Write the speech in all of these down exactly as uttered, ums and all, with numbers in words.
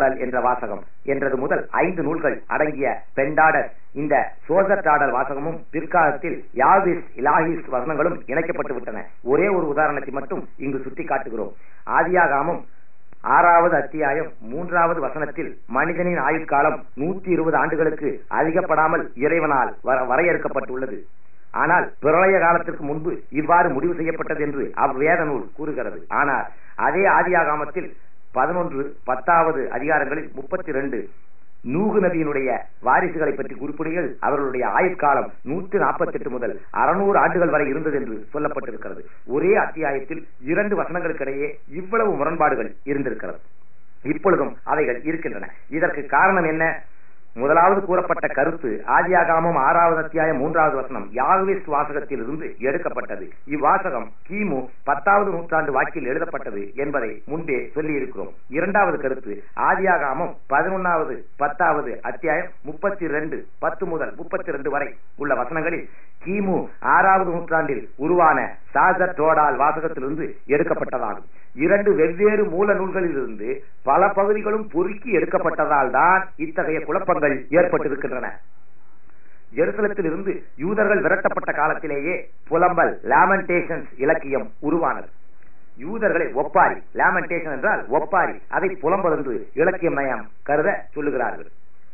ஆடல் என்ற வாசகம் என்றது முதல் ஐந்து நூல்கள் அடங்கிய பெண்டாடர் இந்த சோசர்டாடல் வாசகமும் பிற்காலத்தில் யாவிஸ் இலாஹிஸ் வசனங்களும் இணைக்கப்பட்டு விட்டன. ஒரே ஒரு உதாரணத்தை மட்டும் இங்கு சுட்டி காட்டுகிறோம். ஆதியாகமம் ஆறாவது அத்தியாயம் மூன்றாவது வசனத்தில் மனிதனின் ஆயுட்காலம் நூத்தி இருபது ஆண்டுகளுக்கு அதிகப்படாமல் இறைவனால் வரையறுக்கப்பட்டுள்ளது. ஆனால் பிரளய காலத்திற்கு முன்பு இவ்வாறு முடிவு செய்யப்பட்டது என்று அவ்வேத நூல் கூறுகிறது. ஆனால் அதே ஆதியாகமத்தில் பதினொன்று பத்தாவது அதிகாரங்களில் முப்பத்தி ரெண்டு நூகு நபியினுடைய வாரிசுகளை பற்றி குறிப்பிடுகையில் அவர்களுடைய ஆயுட்காலம் நூற்றி நாற்பத்தி எட்டு முதல் அறுநூறு ஆண்டுகள் வரை இருந்தது என்று சொல்லப்பட்டிருக்கிறது. ஒரே அத்தியாயத்தில் இரண்டு வசனங்களுக்கிடையே இவ்வளவு முரண்பாடுகள் இருந்திருக்கிறது. இப்பொழுதும் அவைகள் இருக்கின்றன. இதற்கு காரணம் என்ன? முதலாவது கூறப்பட்ட கருத்து ஆதியாகமம் ஆறாவது அத்தியாயம் மூன்றாவது வசனம் யாவிஸ் வாசகத்தில் இருந்து எடுக்கப்பட்டது. இவ்வாசகம் கிமு பத்தாவது நூற்றாண்டு வாக்கில் எழுதப்பட்டது என்பதை முன்பே சொல்லி இருக்கிறோம். இரண்டாவது கருத்து ஆதியாகமம் பதினொன்னாவது பத்தாவது அத்தியாயம் முப்பத்தி ரெண்டு பத்து முதல் முப்பத்தி ரெண்டு வரை உள்ள வசனங்களில் கிமு ஆறாவது நூற்றாண்டில் உருவான சாசர் டோடால் வாசகத்திலிருந்து எடுக்கப்பட்டதாகும். இரண்டு வெவ்வேறு மூல நூல்களில் இருந்து பல பகுதிகளும் பொறுக்கி எடுக்கப்பட்டதால் தான் இத்தகைய குழப்பங்கள் ஏற்பட்டிருக்கின்றன. ஜெருசலத்தில் இருந்து யூதர்கள் விரட்டப்பட்ட காலத்திலேயே புலம்பல் லாமெண்டேஷன்ஸ் இலக்கியம் உருவானது. யூதர்களை ஒப்பாரி, லாமெண்டேஷன் என்றால் ஒப்பாரி, அதை புலம்பல் என்று இலக்கியம் நயம் கருத சொல்லுகிறார்கள்.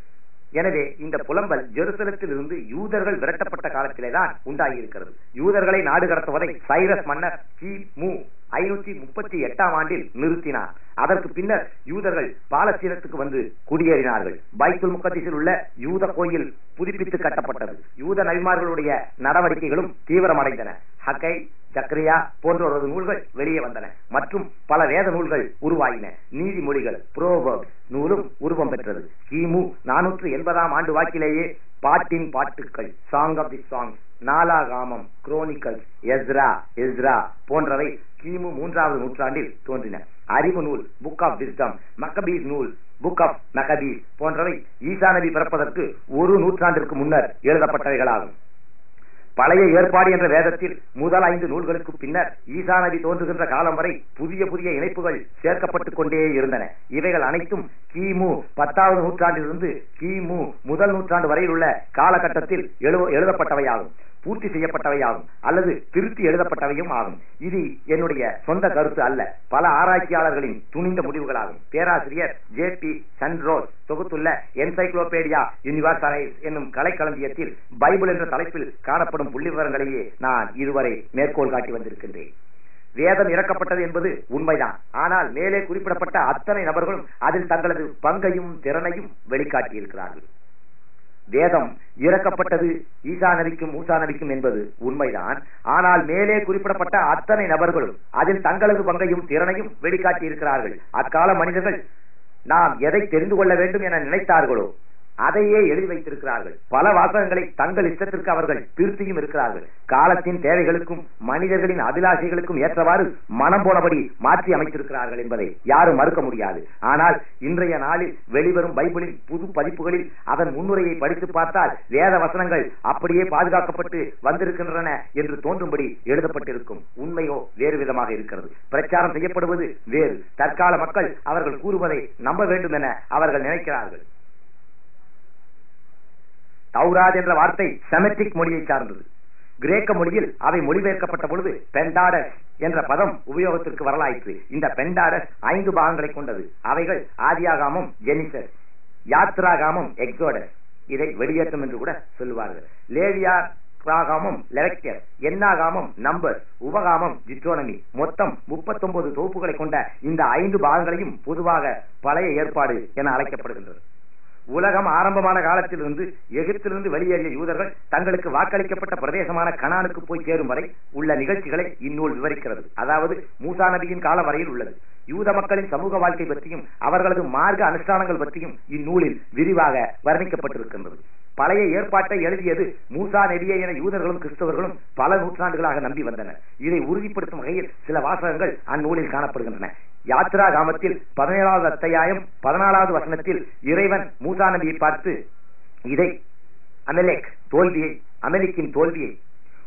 எனவே இந்த புலம்பல் ஜெருசலத்தில் இருந்து யூதர்கள் விரட்டப்பட்ட காலத்திலே தான் உண்டாகி இருக்கிறது. யூதர்களை நாடு கடத்துவதை சைரஸ் மன்னர் கிமு ஐநூத்தி முப்பத்தி எட்டாம் ஆண்டில் நிறுத்தினார். அதற்கு பின்னர் யூதர்கள் பாலஸ்தீனத்துக்கு வந்து குடியேறினார்கள். பைத்துல் முகத்திஸில் உள்ள யூத கோயில் புதுப்பித்து கட்டப்பட்டது. யூத நபிமார்களுடைய நடவடிக்கைகளும் தீவிரமடைந்தன. ஹக்கை, ஜக்கரியா போன்றொரு நூல்கள் வெளியே வந்தன மற்றும் பல வேத நூல்கள் உருவாயின. நீதிமொழிகள் புரோவர்ப்ஸ் நூலும் உருவம் பெற்றது. கிமு நானூற்று எண்பதாம் ஆண்டு வாக்கிலேயே பாட்டின் பாட்டுக்கள் சாங் ஆஃப் தி சாங்ஸ், நாலாகாமம், குரோனிக்கல்ஸ், எஸ்ரா எஸ்ரா போன்றவை கிமு மூன்றாவது நூற்றாண்டில் தோன்றின. அறிவு நூல் புக் ஆஃப் விஸ்டம், மக்கபீஸ் நூல் புக் ஆஃப் மக்கபீஸ் போன்றவை ஈசா நபி பிறப்பதற்கு ஒரு நூற்றாண்டிற்கு முன்னர் எழுதப்பட்டவைகளாகும். பழைய ஏற்பாடு என்ற வேதத்தில் முதல் ஐந்து நூல்களுக்கு பின்னர் ஈசா நபி தோன்றுகின்ற காலம் வரை புதிய புதிய இணைப்புகள் சேர்க்கப்பட்டுக் கொண்டே இருந்தன. இவைகள் அனைத்தும் கிமு பத்தாவது நூற்றாண்டிலிருந்து கிமு முதல் நூற்றாண்டு வரையில் உள்ள காலகட்டத்தில் எழுதப்பட்டவையாகும், பூர்த்தி செய்யப்பட்டவையாகும் அல்லது திருத்தி எழுதப்பட்டவையும் ஆகும். இது என்னுடைய சொந்த கருத்து அல்ல, பல ஆராய்ச்சியாளர்களின் துணிந்த முடிவுகளாகும். பேராசிரியர் ஜே பி சன்ரோஸ் தொகுத்துள்ள என்சைக்ளோபீடியா யூனிவர்சலைஸ் என்னும் கலைக்களஞ்சியத்தில் பைபிள் என்ற தலைப்பில் காணப்படும் புள்ளி விவரங்களையே நான் இதுவரை மேற்கோள் காட்டி வந்திருக்கின்றேன். வேதம் இறக்கப்பட்டது என்பது உண்மைதான். ஆனால் மேலே குறிப்பிடப்பட்ட அத்தனை நபர்களும் அதில் தங்களது பங்கையும் திறனையும் வெளிக்காட்டியிருக்கிறார்கள். வேதம் இறக்கப்பட்டது ஈசா நபிக்கும் மூசா நபிக்கும் என்பது உண்மைதான். ஆனால் மேலே குறிப்பிடப்பட்ட அத்தனை நபர்களும் அதில் தங்களது பங்கையும் திறனையும் வெளிக்காட்டி இருக்கிறார்கள். அக்கால மனிதர்கள் நாம் எதை தெரிந்து கொள்ள வேண்டும் என நினைத்தார்களோ அதையே எழுதி வைத்திருக்கிறார்கள். பல வாசகங்களை தங்கள் இஷ்டத்திற்கு அவர்கள் திருத்தியும் இருக்கிறார்கள். காலத்தின் தேவைகளுக்கும் மனிதர்களின் அபிலாஷைகளுக்கும் ஏற்றவாறு மனம் போனபடி மாற்றி அமைத்திருக்கிறார்கள் என்பதை யாரும் மறுக்க முடியாது. ஆனால் இன்றைய நாளில் வெளிவரும் பைபிளின் புது பதிப்புகளில் அதன் முன்னுரையை படித்து பார்த்தால் வேத வசனங்கள் அப்படியே பாதுகாக்கப்பட்டு வந்திருக்கின்றன என்று தோன்றும்படி எழுதப்பட்டிருக்கும். உண்மையோ வேறு விதமாக இருக்கிறது. பிரச்சாரம் செய்யப்படுவது வேறு. தற்கால மக்கள் அவர்கள் கூறுவதை நம்ப வேண்டும் என அவர்கள் நினைக்கிறார்கள். தௌராத் என்ற வார்த்தை செமெட்டிக் மொழியை சார்ந்தது. கிரேக்க மொழியில் அவை மொழிபெயர்க்கப்பட்ட பொழுது பெண்டாடஸ் என்ற பதம் உபயோகத்திற்கு வரலாயிற்று. இந்த பெண்டாடஸ் ஐந்து பாகங்களை கொண்டது. அவைகள் ஆதியாகமம், ஜெனிசஸ், யாத்ராகமம், எக்ஸோடஸ், இதை வெளியேற்றம் என்று கூட சொல்லுவார்கள். லேவியா ராகமம், லெவிட்டிகஸ், என்னாகமம், நம்பர், உபகாமம், ஜிட்ரோனமி, மொத்தம் முப்பத்தி ஒன்பது தொகுப்புகளை கொண்ட இந்த ஐந்து பாகங்களையும் பொதுவாக பழைய ஏற்பாடு என அழைக்கப்படுகின்றது. உலகம் ஆரம்பமான காலத்திலிருந்து எகிப்திலிருந்து வெளியேறிய யூதர்கள் தங்களுக்கு வாக்களிக்கப்பட்ட பிரதேசமான கனானுக்கு போய் சேரும் வரை உள்ள நிகழ்ச்சிகளை இந்நூல் விவரிக்கிறது. அதாவது மூசா நபியின் காலம் வரையில் உள்ளது. யூத மக்களின் சமூக வாழ்க்கை பற்றியும் அவர்களது மார்க்க அனுஷ்டானங்கள் பற்றியும் இந்நூலில் விரிவாக வர்ணிக்கப்பட்டிருக்கின்றது. பழைய ஏற்பாட்டை எழுதியது மூசா நபியே என யூதர்களும் கிறிஸ்தவர்களும் பல நூற்றாண்டுகளாக நம்பி வந்தனர். இதை உறுதிப்படுத்தும் வகையில் சில வாசகங்கள் அந்நூலில் காணப்படுகின்றன. யாத்ராகமத்தில் பதினேழாவது அத்தியாயம் பதினாலாவது வசனத்தில் இறைவன் மூசா நபியை பார்த்து இதை அமெலேக் தோல்வியை அமெலிக்கின் தோல்வியை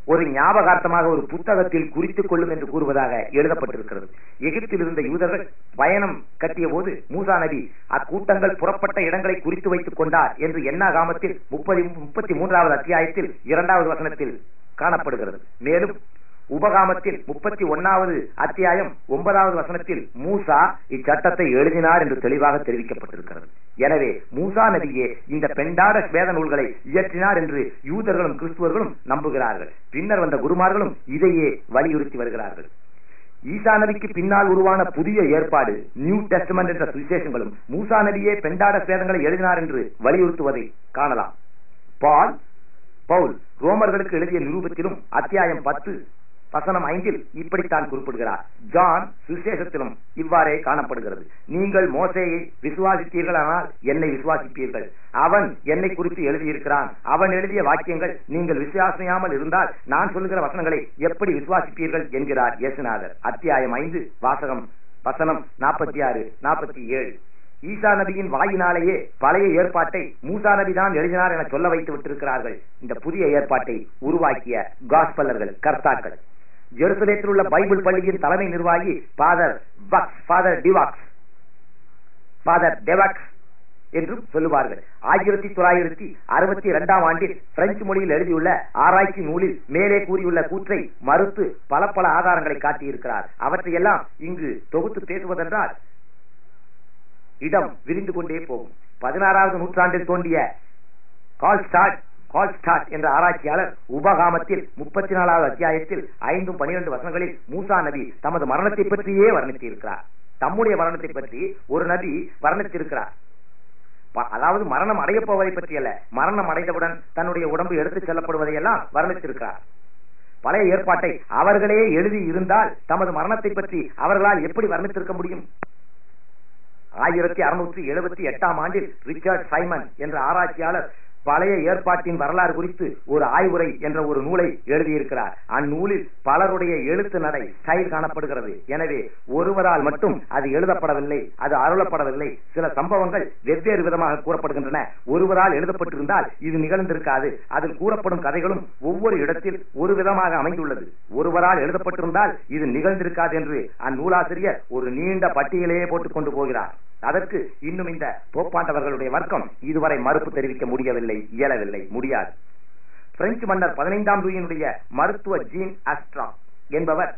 ஒரு ஞாபகார்த்தமாக ஒரு புத்தகத்தில் குறித்துக் கொள்ளும் என்று கூறுவதாக எழுதப்பட்டிருக்கிறது. எகிப்தில் இருந்த யூதர்கள் பயணம் கட்டிய போது மூசா நபி அக்கூட்டங்கள் புறப்பட்ட இடங்களை குறித்து வைத்துக் கொண்டார் என்று என்னாகாமத்தில் முப்பது முப்பத்தி மூன்றாவது அத்தியாயத்தில் இரண்டாவது வசனத்தில் காணப்படுகிறது. மேலும் உபகாமத்தில் முப்பத்தி ஒன்னாவது அத்தியாயம் ஒன்பதாவது வசனத்தில் மூசா இச்சட்டத்தை எழுதினார் என்று தெளிவாக தெரிவிக்கப்பட்டிருக்கிறது. எனவே மூசா நபியே இந்த பெண்டாட வேத நூல்களை இயற்றினார் என்று யூதர்களும் கிறிஸ்துவர்களும் நம்புகிறார்கள். பின்னர் வந்த குருமார்களும் இதையே வலியுறுத்தி வருகிறார்கள். ஈசா நபிக்கு பின்னால் உருவான புதிய ஏற்பாடு நியூ டெஸ்டமென்ட் என்ற சுவிசேஷங்களும் மூசா நபியே பெண்டாட வேதங்களை எழுதினார் என்று வலியுறுத்துவதை காணலாம். பால் பவுல் ரோமர்களுக்கு எழுதிய நிரூபத்திலும் அத்தியாயம் பத்து வசனம் ஐந்தில் இப்படித்தான் குறிப்பிடுகிறார். ஜான் சுவிசேஷத்திலும் இவ்வாறே காணப்படுகிறது. நீங்கள் மோசேயை விசுவாசித்தீர்களானால் என்னை விசுவாசிப்பீர்கள். அவன் என்னை குறித்து எழுதியிருக்கிறான். அவன் எழுதிய வாக்கியங்கள் நீங்கள் விசுவாசியாமல் இருந்தால் நான் சொல்லுகிற வசனங்களை எப்படி விசுவாசிப்பீர்கள் என்கிறார் இயேசுநாதர். அத்தியாயம் ஐந்து வாசகம் வசனம் நாற்பத்தி ஆறு நாற்பத்தி ஏழு. ஈசா நபியின் வாயினாலேயே பழைய ஏற்பாட்டை மூசா நபி தான் எழுதினார் என சொல்ல வைத்து விட்டிருக்கிறார்கள். இந்த புதிய ஏற்பாட்டை உருவாக்கிய காஸ்பலர்கள், கர்த்தாக்கள். ஜெருசலேத்தில் உள்ள பைபிள் பள்ளியின் தலைமை நிர்வாகி ஃபாதர் பக்ஸ், ஃபாதர் டிவாக்ஸ், ஃபாதர் டெவாக்ஸ் என்று சொல்லுவார்கள். ஆயிரத்தி தொள்ளாயிரத்தி அறுபத்தி இரண்டாம் ஆண்டில் பிரெஞ்சு மொழியில் எழுதியுள்ள ஆராய்ச்சி நூலில் மேலே கூறியுள்ள கூற்றை மறுத்து பல பல ஆதாரங்களை காட்டியிருக்கிறார். அவற்றையெல்லாம் இங்கு தொகுத்து பேசுவதென்றால் இடம் விரிந்து கொண்டே போகும். பதினாறாவது நூற்றாண்டில் தோன்றிய கால்ஸ்டாட் கால்ஸ்டாட் என்ற ஆராய்ச்சியாளர் உபகாமத்தில் முப்பத்தி நாலாவது அத்தியாயத்தில் ஐந்தும் பனிரெண்டு வசனங்களில் மூசா நபி தமது மரணத்தை பற்றியே வர்ணித்திருக்கிறார். தம்முடைய மரணத்தை பற்றி ஒரு நபி வர்ணித்திருக்கிறார். அதாவது மரணம் அடைய போவதை பற்றி அல்ல, மரணம் அடைந்தவுடன் தன்னுடைய உடம்பு எடுத்துச் செல்லப்படுவதையெல்லாம் வர்ணித்திருக்கிறார். பழைய ஏற்பாட்டை அவர்களே எழுதி இருந்தால் தமது மரணத்தை பற்றி அவர்களால் எப்படி வர்ணித்திருக்க முடியும்? ஆயிரத்தி அறுநூற்றி எழுபத்தி எட்டாம் ஆண்டில் ரிச்சர்ட் சைமன் என்ற ஆராய்ச்சியாளர் பழைய ஏற்பாட்டின் வரலாறு குறித்து ஒரு ஆய்வுரை என்ற ஒரு நூலை எழுதியிருக்கிறார். அந்நூலில் பலருடைய எழுத்து நடை ஸ்டைல் காணப்படுகிறது. எனவே ஒருவரால் மட்டும் அது எழுதப்படவில்லை, அது அருளப்படவில்லை. சில சம்பவங்கள் வெவ்வேறு விதமாக கூறப்படுகின்றன. ஒருவரால் எழுதப்பட்டிருந்தால் இது நிகழ்ந்திருக்காது. அதில் கூறப்படும் கதைகளும் ஒவ்வொரு இடத்தில் ஒரு விதமாக அமைந்துள்ளது. ஒருவரால் எழுதப்பட்டிருந்தால் இது நிகழ்ந்திருக்காது என்று அந்நூலாசிரியர் ஒரு நீண்ட பட்டியலையே போட்டுக் கொண்டு போகிறார். அதற்கு இன்னும் இந்த போப்பாண்டவர்களுடைய வர்க்கம் இதுவரை மறுப்பு தெரிவிக்க முடியவில்லை, இயலவில்லை, முடியாது. பிரெஞ்சு மன்னர் பதினைந்தாம் லூயினுடைய மருத்துவ ஜீன் ஆஸ்ட்ரா என்பவர்,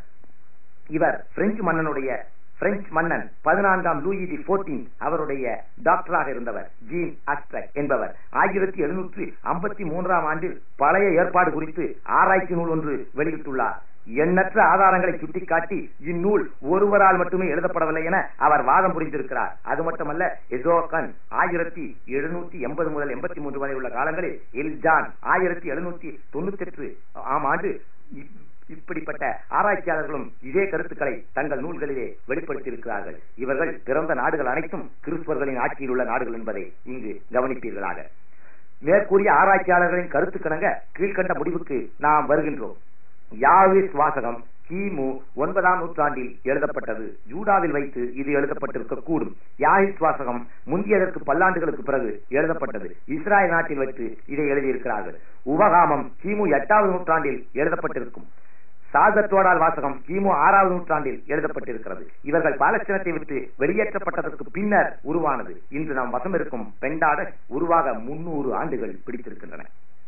இவர் பிரெஞ்சு மன்னனுடைய பிரெஞ்சு மன்னன் பதினான்காம் லூயி தி போர்டீன் அவருடைய டாக்டராக இருந்தவர். ஜீன் ஆஸ்ட்ரக் என்பவர் ஆயிரத்தி எழுநூற்றி ஐம்பத்தி மூன்றாம் ஆண்டில் பழைய ஏற்பாடு குறித்து ஆராய்ச்சி நூல் ஒன்று வெளியிட்டுள்ளார். எண்ணற்ற ஆதாரங்களை சுட்டிக்காட்டி இந்நூல் ஒருவரால் மட்டுமே எழுதப்படவில்லை என அவர் வாதம் புரிந்திருக்கிறார். அது மட்டுமல்ல, எசோகன் ஆயிரத்தி எழுநூத்தி எண்பது முதல் எண்பத்தி மூன்று வரை உள்ள காலங்களில் எல்ஜான் ஆயிரத்தி எழுநூத்தி தொண்ணூத்தி எட்டு ஆம் ஆண்டு இப்படிப்பட்ட ஆராய்ச்சியாளர்களும் இதே கருத்துக்களை தங்கள் நூல்களிலே வெளிப்படுத்தியிருக்கிறார்கள். இவர்கள் பிறந்த நாடுகள் அனைத்தும் கிறிஸ்தவர்களின் ஆட்சியில் உள்ள நாடுகள் என்பதை இங்கு கவனிப்பீர்களாக. மேற்கூறிய ஆராய்ச்சியாளர்களின் கருத்துக்கிணங்க கீழ்கண்ட முடிவுக்கு நாம் வருகின்றோம். யாவிஸ் வாசகம் கிமு ஒன்பதாம் நூற்றாண்டில் எழுதப்பட்டது. ஜூடாவில் வைத்து இது எழுதப்பட்டிருக்க கூடும். யாவிஸ் வாசகம் முந்தியதற்கு பல்லாண்டுகளுக்கு பிறகு எழுதப்பட்டது. இஸ்ராயல் நாட்டில் வைத்து இதை எழுதியிருக்கிறார்கள். உபகாமம் கிமு எட்டாவது நூற்றாண்டில் எழுதப்பட்டிருக்கும். சாதத்தோடால் வாசகம் கிமு ஆறாவது நூற்றாண்டில் எழுதப்பட்டிருக்கிறது. இவர்கள் பாலஸ்தீனத்தை விட்டு வெளியேற்றப்பட்டதற்கு பின்னர் உருவானது. இன்று நாம் வசம் இருக்கும் பெண்டாட உருவாக முன்னூறு ஆண்டுகள் பிடித்திருக்கின்றன.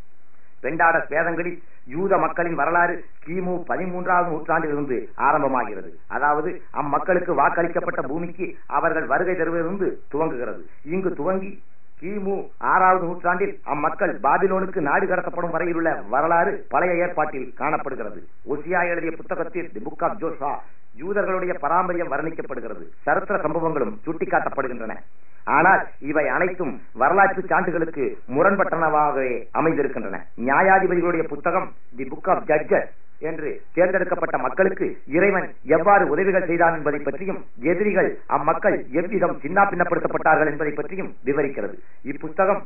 பெண்டாட வேதங்களில் யூத மக்களின் வரலாறு கிமு பதிமூன்றாவது நூற்றாண்டில் இருந்து ஆரம்பமாகிறது. அதாவது அம்மக்களுக்கு வாக்களிக்கப்பட்ட பூமிக்கு அவர்கள் வருகை தருவதிலிருந்து துவங்குகிறது. இங்கு துவங்கி கிமு ஆறாவது நூற்றாண்டில் அம்மக்கள் பாபிலோனுக்கு நாடு கடத்தப்படும் வரையில் உள்ள வரலாறு பழைய ஏற்பாட்டில் காணப்படுகிறது. ஒசியா எழுதிய புத்தகத்தில் தி புக் ஆஃப் ஜோஷுவா யூதர்களுடைய பாரம்பரியம் வர்ணிக்கப்படுகிறது. சரித்திர சம்பவங்களும் சுட்டிக்காட்டப்படுகின்றன. ஆனால் இவை அனைத்தும் வரலாற்று சான்றுகளுக்கு முரண்பட்டனவாகவே அமைந்திருக்கின்றன. நியாயாதிபதிகளுடைய புத்தகம் தி புக் ஆஃப் ஜட்ஜஸ் என்று தேர்ந்தெடுக்கப்பட்ட மக்களுக்கு இறைவன் எவ்வாறு உதவிகள் செய்தான் என்பதை பற்றியும் எதிரிகள் அம்மக்கள் எவ்விதம் சின்ன பின்னப்படுத்தப்பட்டார்கள் என்பதை பற்றியும் விவரிக்கிறது. இப்புத்தகம்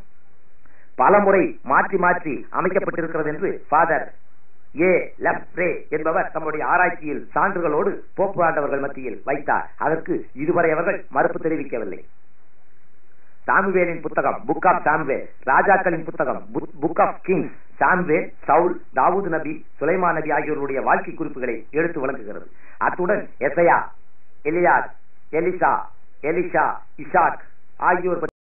பலமுறை மாற்றி மாற்றி அமைக்கப்பட்டிருக்கிறது என்று ஃபாதர் ஏ லெப்ரே என்பவர் தம்முடைய ஆராய்ச்சியில் சான்றுகளோடு போப்பு ஆண்டவர்கள் மத்தியில் வைத்தார். அதற்கு இதுவரை அவர்கள் மறுப்பு தெரிவிக்கவில்லை. சாமுவேலின் புத்தகம் புக் ஆஃப் சாமுவேல், ராஜாக்களின் புத்தகம் book of Kings, Samuel, Saul, தாவூது நபி, சுலைமான் நபி ஆகியோருடைய வாழ்க்கை குறிப்புகளை எடுத்து வழங்குகிறது. அத்துடன் Isaiah, Elias, Elisa, Elisha, Isaac ஆகியோர்